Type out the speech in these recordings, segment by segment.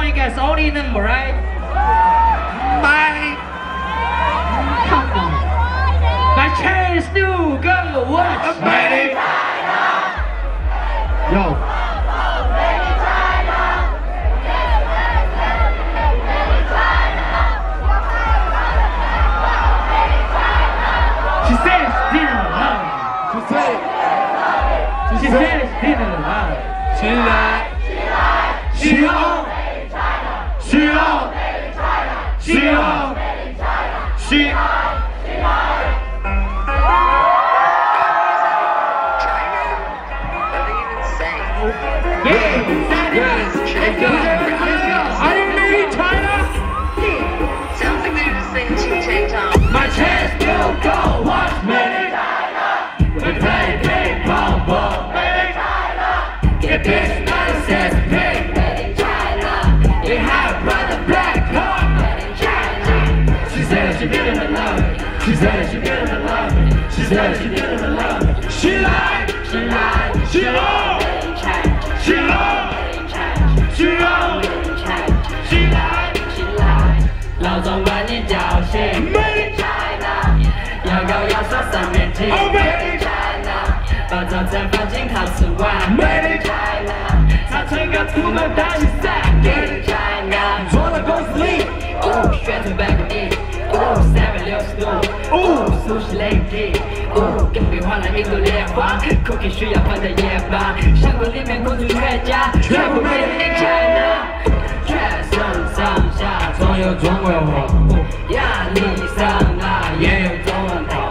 only gets only number, right? Come on. My Chinese new girl, watch. Made in Yo. She says didn't love. She says didn't love. She lied. She on. She on. She on. She Are you made in China? Sounds like they're just saying ching chang chong. My chance to go watch made in China. We play ping pong ball. Made in China. Get bitch nonsense pig. Made in China. We have brother black car. Made in China. She said she didn't love it. She said she didn't love it. She said she didn't love it. She lied. She lied. She lied. She lied. She lied. She lied. She lied. 老总管你叫醒 Made in China 要高要说上面听 Oh Made in China 把早餐放进陶瓷碗 Made in China 他吹个出门打比赛 Made in China 做了公司里旋转半个亿360度苏式雷霆跟比换了印度莲花 Cookie 需要放在夜吧香锅里面公主全家全部 Made in China 全身上下总有中国货压力上啊也有中文口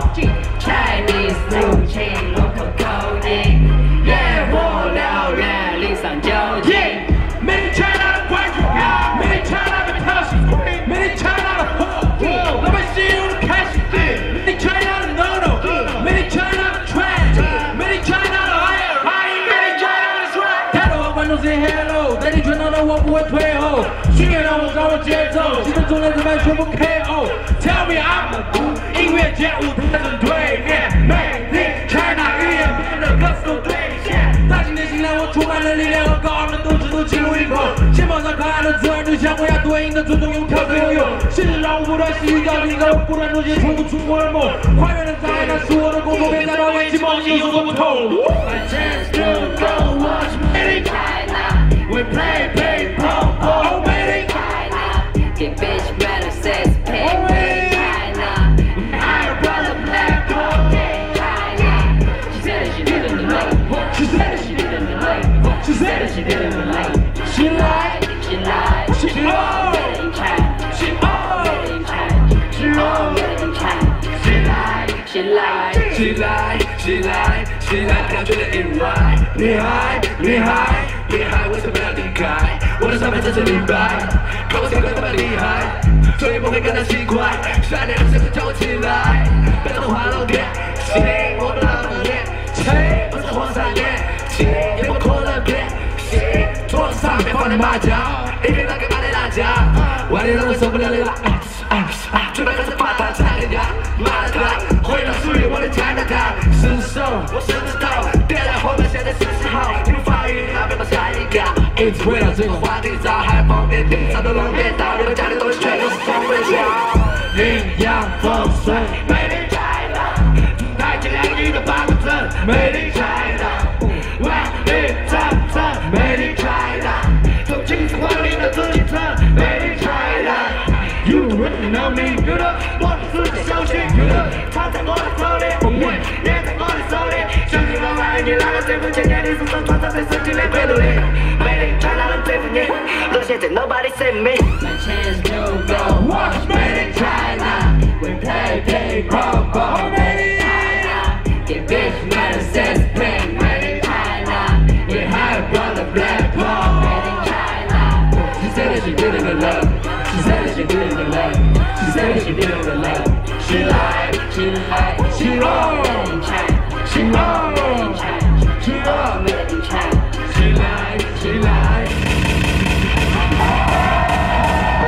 Chinese 入侵龙口口音野火燎原理上究竟 Made in China 的关注票 Made in China 的票是 Made in China 的货老百姓用的开心 Made in China 的 no Made in China 的 trend Made in China 的 higher Made in China 的 swag 太多观众 say hello 带你全场的我不会退后训练让我掌握节奏几分钟的子弹全部 KO Tell me I'm a dude 音乐节舞台正对面 Made in China 语言变得歌词都兑现大今天醒来我充满了力量和高昂的斗志都进入一口肩膀上可爱的自然就像我要对应的尊重用跳最游泳现实让我不断细雨交替着不断终结重复出国的梦跨越了障碍那是我的工作别再把危机梦境有多不痛 My chance to go watch Made in China We play ping pong ball Made in China Get bitch better says pay Made in China I brother black girl Made in China She said that she didn't relate She said that she didn't relate She said that she didn't relate She lied She lied She lied Made in China She lied Made in China She lied Made in China She lied She lied She lied She lied She lied 不要觉得意外厉害厉害厉害为什么要离开我的上面真是明白看我这个那么厉害所以不会感到奇怪善良的时候叫我起来别动画漏点心我不让你练情不是黄山脸情也不可能变心桌子上面放的麻将一瓶那个麻的辣椒外地人会受不了你了准备开始发他差点骂了他回到属于我的加拿大伸手我伸着头点燃后面现在是时候你们发育那边把下一个一直围绕这个话题找海风遍地上都能变到你们家里东西全都是风味桥阴阳风水 Made in China 带进两亿的八个字 Made in China 万里长城 Made in China 走进皇帝的自行车 Made in China You really know me 有的我的自己小心有的藏在我的手里风味也在我的手里相信我爱你来了这份千年你是手装在最深情的背篓里 Made in China 的这份你到现在 Nobody say me My chance to go watch Made in China We play ping pong ball Made in China Get bitch better sense pain Made in China We have brother black ball Made in China She said that she didn't love She said that she didn't love She said that she didn't love She lied She lied She lied Made in China She lied Made in China She lied Made in China She lied She lied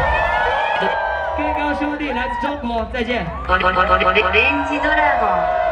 各位高兄弟来自中国再见オレンジドラゴン